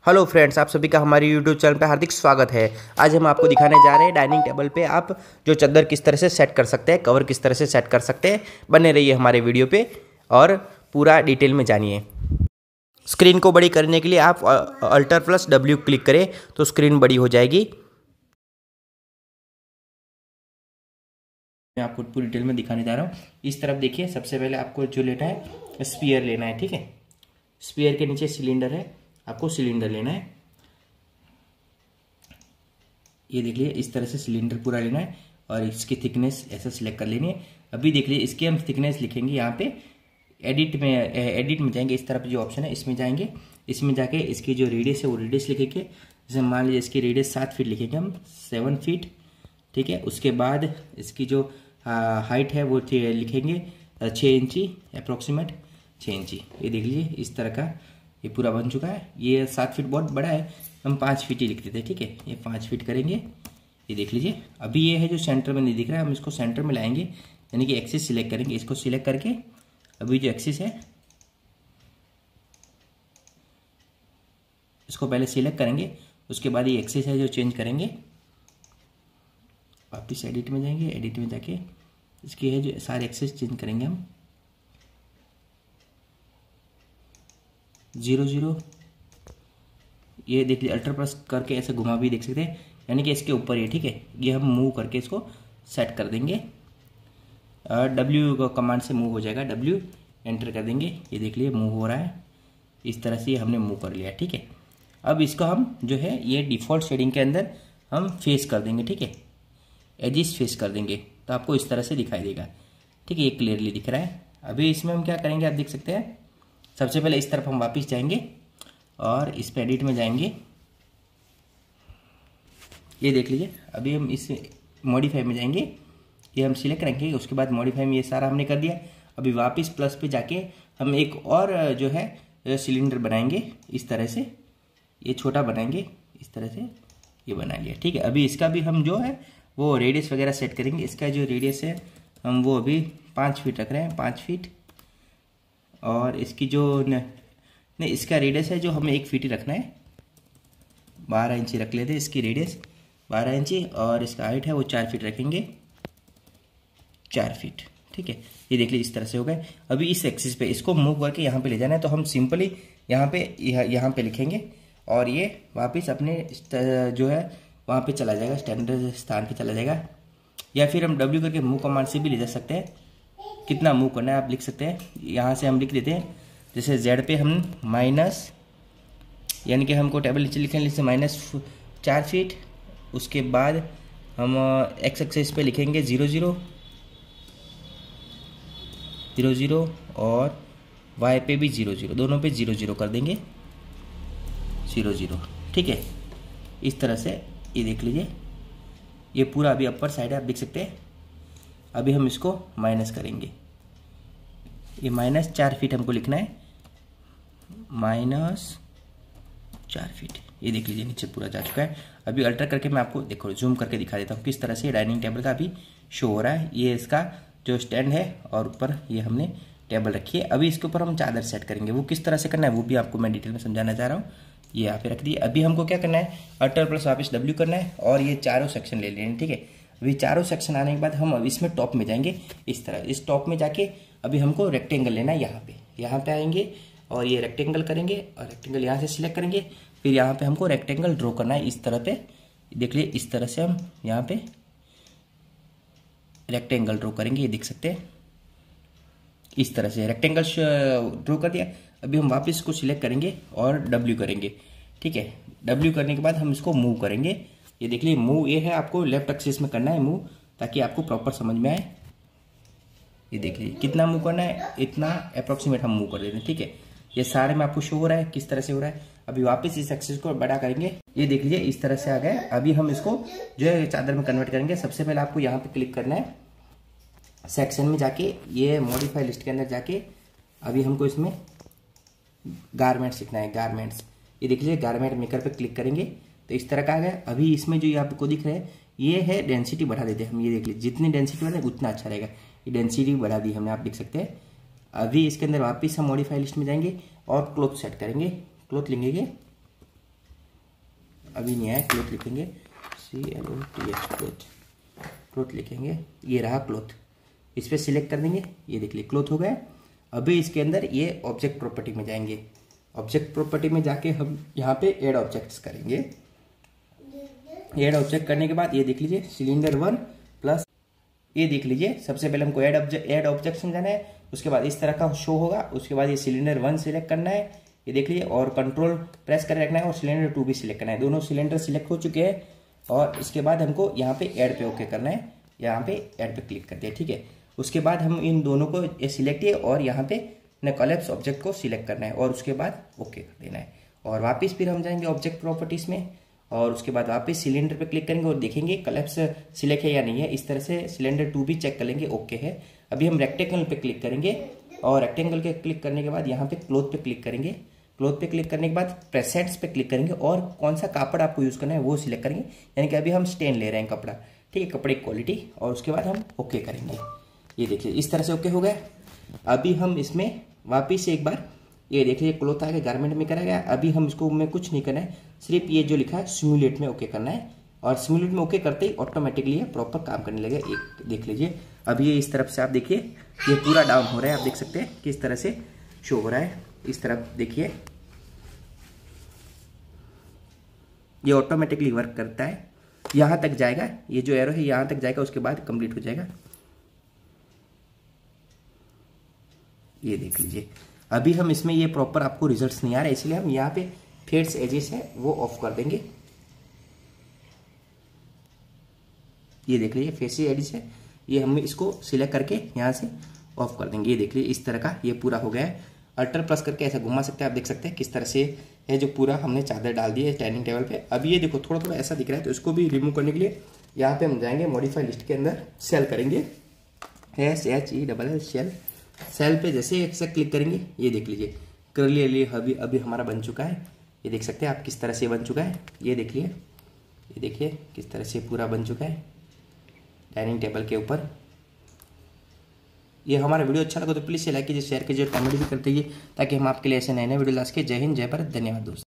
Hello friends, आप सभी का हमारे यूट्यूब चैनल पे हार्दिक स्वागत है। आज हम आपको दिखाने जा रहे हैं डाइनिंग टेबल पे आप जो चादर किस तरह से सेट कर सकते हैं, कवर किस तरह से सेट कर सकते हैं। बने रहिए हमारे वीडियो पे और पूरा डिटेल में जानिए। स्क्रीन को बड़ी करने के लिए आप Alt+W क्लिक करें तो स्क्रीन बड़ी हो जाएगी। मैं आपको पूरी डिटेल में दिखाने जा रहा हूँ। इस तरफ देखिए, सबसे पहले आपको जो लेना है स्पीयर लेना है, ठीक है। स्पीयर के नीचे सिलेंडर है, आपको सिलेंडर लेना है। ये देख लीजिए, इस तरह से सिलेंडर पूरा लेना है और इसकी थिकनेस ऐसा सिलेक्ट कर लेनी है। अभी देख लीजिए, इसकी हम थिकनेस लिखेंगे यहाँ पे। एडिट में जाएंगे, इस तरफ जो ऑप्शन है इसमें जाएंगे। इसमें जाके इसकी जो रेडियस है वो रेडियस लिखेंगे। जैसे मान लीजिए इसकी रेडियस 7 फीट लिखेंगे हम, 7 फीट, ठीक है। उसके बाद इसकी जो हाइट है वो लिखेंगे 6 इंची, अप्रोक्सीमेट 6 इंची। ये देख लीजिए, इस तरह का ये पूरा बन चुका है। ये 7 फीट बहुत बड़ा है, हम 5 फीट ही लिख देते हैं, ठीक है। ये 5 फीट करेंगे। ये देख लीजिए, अभी ये है जो सेंटर में नहीं दिख रहा है, हम इसको सेंटर में लाएंगे, यानी कि एक्सिस सिलेक्ट करेंगे। इसको सिलेक्ट करके अभी जो एक्सिस है इसको पहले सिलेक्ट करेंगे, उसके बाद ये एक्सिस है जो चेंज करेंगे। वापिस एडिट में जाएंगे, एडिट में जाके इसकी है जो सारे एक्सिस चेंज करेंगे हम। 0 0, ये देख लीजिए, Alt+ करके ऐसे घुमा भी देख सकते हैं, यानी कि इसके ऊपर ये, ठीक है। ये हम मूव करके इसको सेट कर देंगे। W कमांड से मूव हो जाएगा, W एंटर कर देंगे। ये देख लीजिए मूव हो रहा है, इस तरह से हमने मूव कर लिया, ठीक है। अब इसको हम जो है ये डिफ़ॉल्ट शेडिंग के अंदर हम फेस कर देंगे, ठीक है। एजिस फेस कर देंगे तो आपको इस तरह से दिखाई देगा, ठीक है। ये क्लियरली दिख रहा है। अभी इसमें हम क्या करेंगे, आप देख सकते हैं। सबसे पहले इस तरफ हम वापस जाएंगे और इस पे एडिट में जाएंगे। ये देख लीजिए, अभी हम इस मॉडिफाई में जाएंगे, ये हम सिलेक्ट करेंगे। उसके बाद मॉडिफाई में ये सारा हमने कर दिया। अभी वापस प्लस पे जाके हम एक और जो है सिलेंडर बनाएंगे, इस तरह से ये छोटा बनाएंगे, इस तरह से ये बना लिया, ठीक है। अभी इसका भी हम जो है वो रेडियस वगैरह सेट करेंगे। इसका जो रेडियस है हम वो अभी 5 फीट रख रहे हैं, 5 फीट। और इसकी जो नहीं, इसका रेडियस है जो हमें 1 फीट ही रखना है, 12 इंची रख लेते हैं इसकी रेडियस, 12 इंची। और इसका हाइट है वो 4 फीट रखेंगे, 4 फीट, ठीक है। ये देख लीजिए, इस तरह से हो गए। अभी इस एक्सिस पे इसको मूव करके यहाँ पे ले जाना है, तो हम सिंपली यहाँ पे लिखेंगे और ये वापस अपने जो है वहाँ पे चला जाएगा, स्टैंडर्ड स्थान पे चला जाएगा। या फिर हम W करके मूव कमांड से भी ले जा सकते हैं। कितना मूव करना है आप लिख सकते हैं, यहाँ से हम लिख देते हैं। जैसे Z पे हम माइनस, यानी कि हमको टेबल नीचे लिखेंगे, जैसे -4 फीट। उसके बाद हम X एक्सिस पे लिखेंगे 0 0 0 0 और Y पे भी 0 0, दोनों पे 0 0 कर देंगे, 0 0, ठीक है। इस तरह से ये देख लीजिए, ये पूरा अभी अपर साइड है, आप देख सकते हैं। अभी हम इसको माइनस करेंगे, ये -4 फीट हमको लिखना है, -4 फीट। ये देख लीजिए, नीचे पूरा जा चुका है। अभी अल्टर करके मैं आपको देखो जूम करके दिखा देता हूँ किस तरह से डाइनिंग टेबल का अभी शो हो रहा है। ये इसका जो स्टैंड है और ऊपर ये हमने टेबल रखी है। अभी इसके ऊपर हम चादर सेट करेंगे, वो किस तरह से करना है वो भी आपको मैं डिटेल में समझाना चाह रहा हूँ। ये यहाँ पे रख दिए। अभी हमको क्या करना है, Alt+ वापस W करना है और ये चारों सेक्शन ले लेने, ठीक है। अभी चारों सेक्शन आने के बाद हम अब इसमें टॉप में जाएंगे, इस तरह। इस टॉप में जाके अभी हमको रेक्टेंगल लेना है। यहाँ पे आएंगे और ये रेक्टेंगल करेंगे और रेक्टेंगल यहाँ से सिलेक्ट करेंगे। फिर यहाँ पे हमको रेक्टेंगल ड्रॉ करना है, इस तरह पे। देख लीजिए, इस तरह से हम यहाँ पे रेक्टेंगल ड्रॉ करेंगे, ये देख सकते हैं। इस तरह से रेक्टेंगल ड्रॉ कर दिया। अभी हम वापस इसको सिलेक्ट करेंगे और W करेंगे, ठीक है। W करने के बाद हम इसको मूव करेंगे। ये देख लीजिए, मूव ये है, आपको लेफ्ट एक्सिस में करना है मूव, ताकि आपको प्रॉपर समझ में आए। ये देख लीजिए, कितना मूव करना है, इतना अप्रोक्सीमेट हम मूव कर देते हैं, ठीक है। ये सारे में आपको शो हो रहा है किस तरह से हो रहा है। अभी वापस इस एक्सिस को बड़ा करेंगे, ये देख लीजिए, इस तरह से आ गए। अभी हम इसको जो है चादर में कन्वर्ट करेंगे। सबसे पहले आपको यहाँ पे क्लिक करना है, सेक्शन में जाके ये मॉडिफाई लिस्ट के अंदर जाके अभी हमको इसमें गारमेंट्स लिखना है, गारमेंट्स। ये देख लीजिए, गारमेंट मेकर पे क्लिक करेंगे तो इस तरह का आ गया। अभी इसमें जो ये आपको दिख रहा है ये है डेंसिटी बढ़ा देते हैं हम। ये देख लीजिए, जितनी डेंसिटी बढ़ाए उतना अच्छा रहेगा। ये डेंसिटी बढ़ा दी हमने, आप देख सकते हैं। अभी इसके अंदर वापस हम मॉडिफाई लिस्ट में जाएंगे और क्लॉथ सेट करेंगे। क्लॉथ लेंगे, अभी नहीं आया, क्लोथ लिखेंगे, CLOTH क्लोथ, क्लोथ लिखेंगे, ये रहा क्लोथ, इस पर सिलेक्ट कर देंगे, ये देख लीजिए क्लोथ हो गया। अभी इसके अंदर ये ऑब्जेक्ट प्रॉपर्टी में जाएंगे, ऑब्जेक्ट प्रॉपर्टी में जाके हम यहाँ पे ऐड ऑब्जेक्ट्स करेंगे। ऐड ऑब्जेक्ट करने के बाद ये देख लीजिए सिलेंडर 1 प्लस, ये देख लीजिए सबसे पहले हमको ऐड ऑब्जेक्ट में जाना है, उसके बाद इस तरह का शो होगा, उसके बाद ये सिलेंडर 1 सिलेक्ट करना है, ये देख लीजिए, और कंट्रोल प्रेस कर रखना है, और सिलेंडर 2 भी सिलेक्ट करना है। दोनों सिलेंडर सिलेक्ट हो चुके हैं, और इसके बाद हमको यहाँ पे ऐड पे ओके करना है, यहाँ पे ऐड पे क्लिक कर दिया, ठीक है। उसके बाद हम इन दोनों को ये सिलेक्ट है और यहाँ पे न कोलैप्स ऑब्जेक्ट को सिलेक्ट करना है, और उसके बाद ओके कर देना है। और वापस फिर हम जाएंगे ऑब्जेक्ट प्रॉपर्टीज में, और उसके बाद वापस सिलेंडर पे क्लिक करेंगे और देखेंगे कोलैप्स सिलेक्ट है या नहीं है। इस तरह से सिलेंडर 2 भी चेक कर लेंगे, ओके है। अभी हम रेक्टेंगल पे क्लिक करेंगे, और रेक्टेंगल के क्लिक करने के बाद यहाँ पे क्लोथ पे क्लिक करेंगे, क्लोथ पे क्लिक करने के बाद प्रेसेट्स पे क्लिक करेंगे, और कौन सा कपड़ा आपको यूज करना है वो सिलेक्ट करेंगे, यानी कि अभी हम स्टेन ले रहे हैं कपड़ा, ठीक है, कपड़े की क्वालिटी, और उसके बाद हम ओके करेंगे। ये देखिए इस तरह से ओके हो गया। अभी हम इसमें वापिस एक बार ये देख लीजिए क्लोथ आएगा, गारमेंट में करा गया। अभी हम इसको में कुछ नहीं करना है, सिर्फ ये जो लिखा है सिमुलेट में ओके करना है, और सिमुलेट में ओके करते ही ऑटोमेटिकली ये प्रॉपर काम करने लगे। एक देख लीजिए अभी ये इस तरफ से आप देखिए ये पूरा डाउन हो रहा है, आप देख सकते हैं किस तरह से शो हो रहा है। इस तरफ देखिए ये ऑटोमेटिकली वर्क करता है, यहां तक जाएगा, ये जो एरो है यहां तक जाएगा, उसके बाद कंप्लीट हो जाएगा। ये देख लीजिए अभी हम इसमें ये प्रॉपर आपको रिजल्ट्स नहीं आ रहे, इसलिए हम यहाँ पे फेड्स एजेस है वो ऑफ कर देंगे। ये देख लीजिए फेसी एजेस है, ये हम इसको सिलेक्ट करके यहाँ से ऑफ कर देंगे। ये देख लीजिए इस तरह का ये पूरा हो गया है। अल्टर प्लस करके ऐसा घुमा सकते हैं, आप देख सकते हैं किस तरह से है, जो पूरा हमने चादर डाल दी है डाइनिंग टेबल पे। अभी ये देखो थोड़ा थोड़ा ऐसा दिख रहा है, तो इसको भी रिमूव करने के लिए यहाँ पे हम जाएंगे मॉडिफाई लिस्ट के अंदर, सेल करेंगे, SHEL सेल, सेल पे जैसे ऐसा क्लिक करेंगे, ये देख लीजिए कर्ली एरिया अभी हमारा बन चुका है। ये देख सकते हैं आप किस तरह से बन चुका है, ये देखिए, ये देखिए किस तरह से पूरा बन चुका है डाइनिंग टेबल के ऊपर। ये हमारा वीडियो अच्छा लगा तो प्लीज़ लाइक कीजिए, शेयर कीजिए, कमेंट भी करते रहिए, ताकि हम आपके लिए ऐसे नए नए वीडियो ला सके। जय हिंद, जय भारत, धन्यवाद दोस्तों।